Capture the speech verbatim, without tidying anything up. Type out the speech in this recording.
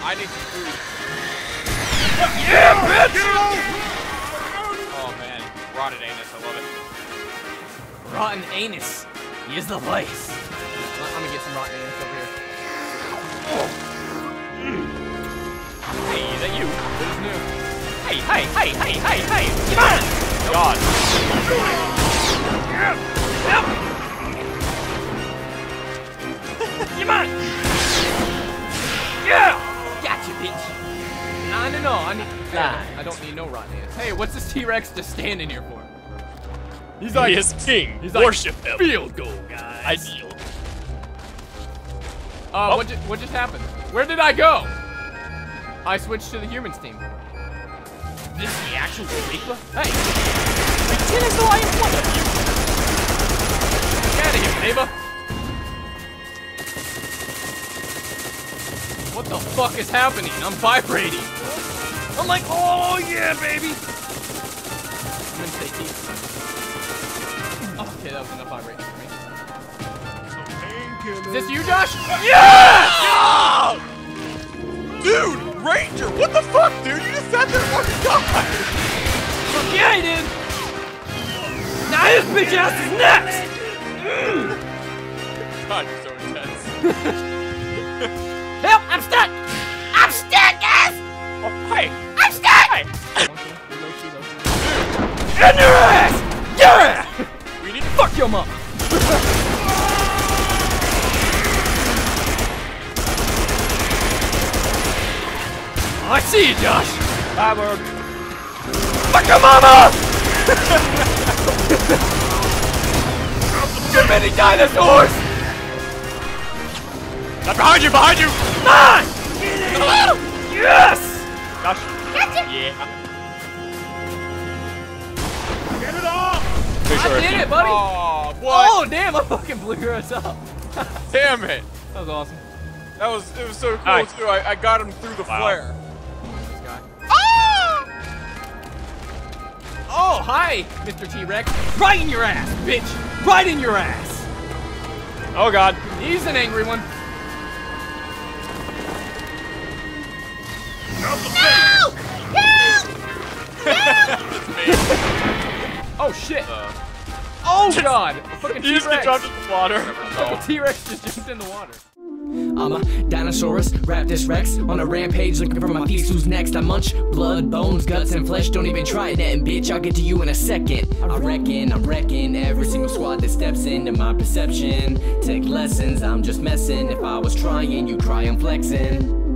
I need some food. Yeah, bitch! Oh man, rotted anus, I love it. Rotten anus. Here's the place. I'm gonna get some rotten anus over here. Hey, is that you? What is new? Hey, hey, hey, hey, hey, hey! Come on! God. Come on! Yeah! Gotcha, bitch. Nah, no, no, I need. Nah, I don't need no rotten anus. Hey, what's this T-Rex just standing here for? He's like, he is king. He's Worship like, him. Field goal, guys. I deal. Uh, oh. what, just, what just happened? Where did I go? I switched to the humans team. This is the actual Sigma? Hey! Pretend as though I am one of you! Get out of here, neighbor! What the fuck is happening? I'm vibrating! I'm like, oh yeah, baby! I'm gonna stay deep. Oh, okay, that was enough vibration for me. Is this you, Josh? Yes! Oh! Dude, Ranger, what the fuck, dude? You just sat there and fucking died. Yeah, I did. Now his bitch ass is next. God, you're so intense. Help! I'm stuck. I'm stuck, guys. Oh, hey, I'm stuck. Hey. In your ass! Yeah! We need to fuck your mom. I see you, Josh! Backward. Fuck your mama! Too many dinosaurs! I'm behind you, behind you! Nine! Yes! Josh. Gotcha. Yeah. Get it off! I did it, buddy! Oh, what? Oh, damn, I fucking blew yours up. Damn it. That was awesome. That was, it was so cool, Nice. too. I, I got him through the Wow. flare. This guy. Ah! Oh, hi, Mister T-Rex. Right in your ass, bitch! Right in your ass! Oh, God. He's an angry one. No! Oh, shit. Uh, Oh, God! A fucking he just T-Rex. dropped in the water. Fucking T-Rex just jumped in the water. I'm a Dinosaurus, Raptus Rex, on a rampage looking for my piece. Who's next? I munch blood, bones, guts, and flesh. Don't even try that, and bitch, I'll get to you in a second. I reckon, I'm wrecking every single squad that steps into my perception. Take lessons, I'm just messing. If I was trying, you cry, I'm flexing.